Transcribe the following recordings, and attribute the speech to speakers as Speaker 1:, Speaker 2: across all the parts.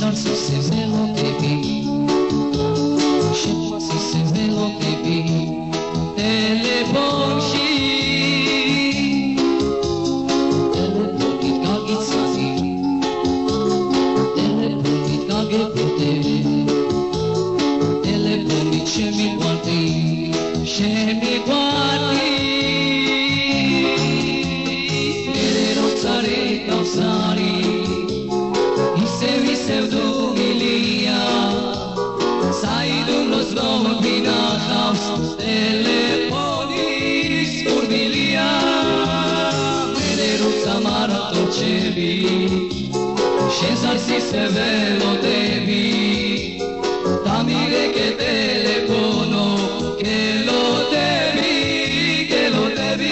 Speaker 1: zarsi se velo tebi, šepasi se velo tebi, telefonši, telefonit kagica ti, telefonit kage pote, telefonit šemi guardi, šemi guardi. Šezarsi se velo tebi, da mi reke telefono, che lo devi, che lo devi.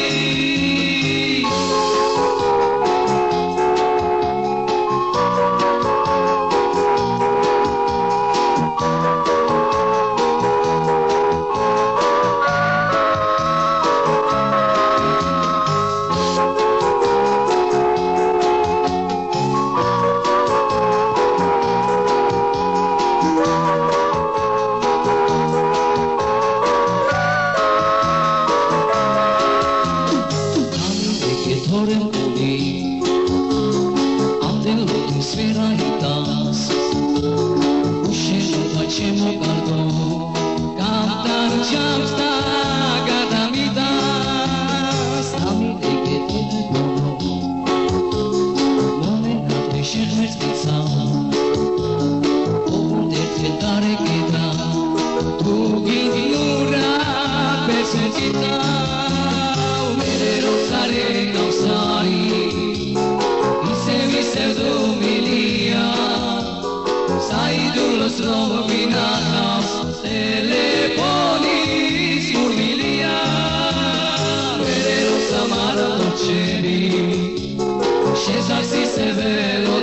Speaker 1: Šezarsi se velo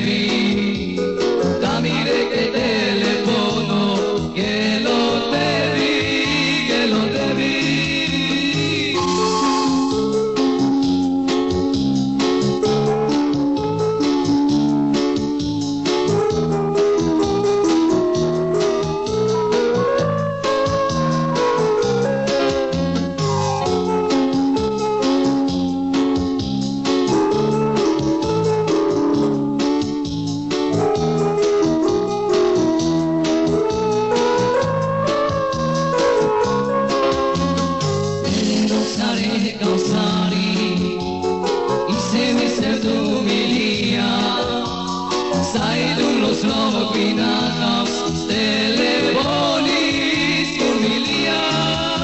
Speaker 1: tebi, da mi reke telefono, che lo devi, che lo devi.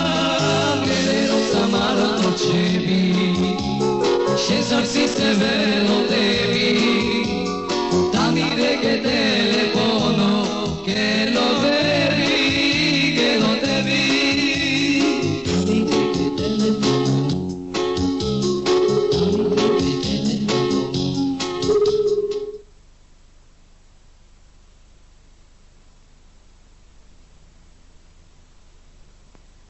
Speaker 1: Šezarsi se velo